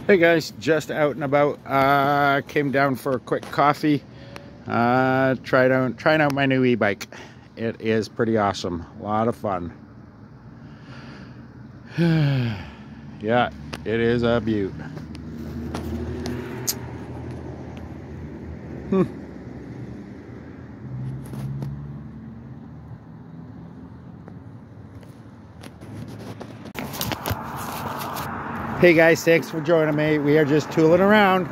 Hey guys, just out and about. Came down for a quick coffee. Trying out my new e-bike. It is pretty awesome. A lot of fun. Yeah, it is a beaut. Hey guys, thanks for joining me. We are just tooling around.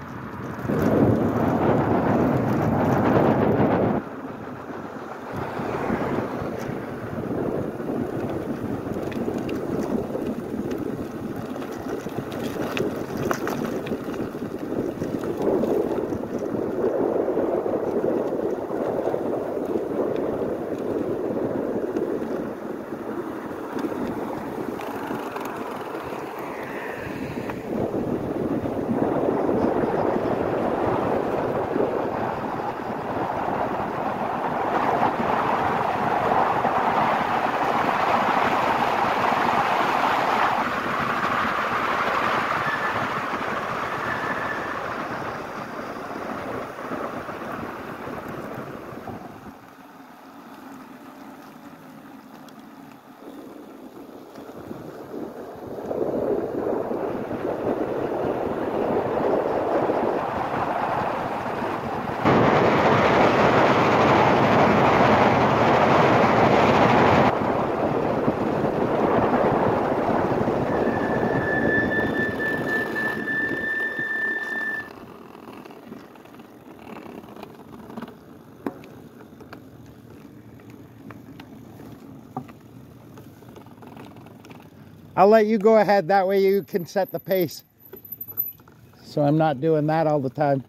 I'll let you go ahead, that way you can set the pace. So I'm not doing that all the time.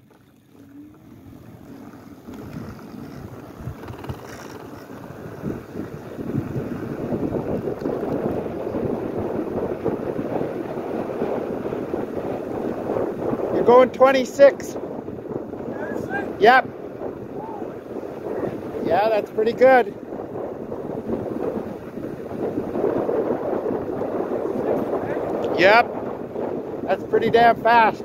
You're going 26. Yep. Yeah, that's pretty good. Yep. That's pretty damn fast.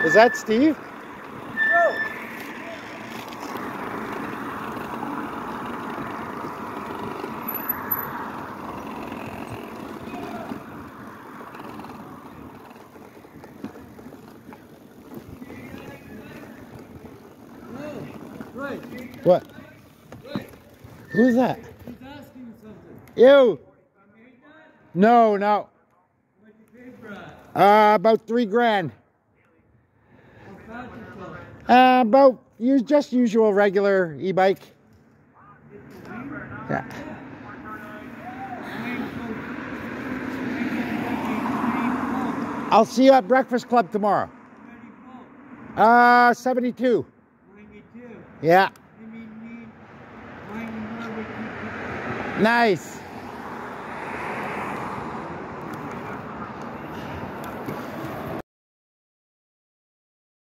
Is that Steve? Right. What? Right. Who's that? He's asking you something. You? No, no. What'd you pay for that? About $3 grand. How fast About just usual regular e-bike. Yeah. I'll see you at Breakfast Club tomorrow. 72. 92. Yeah. You mean me? 91. Nice.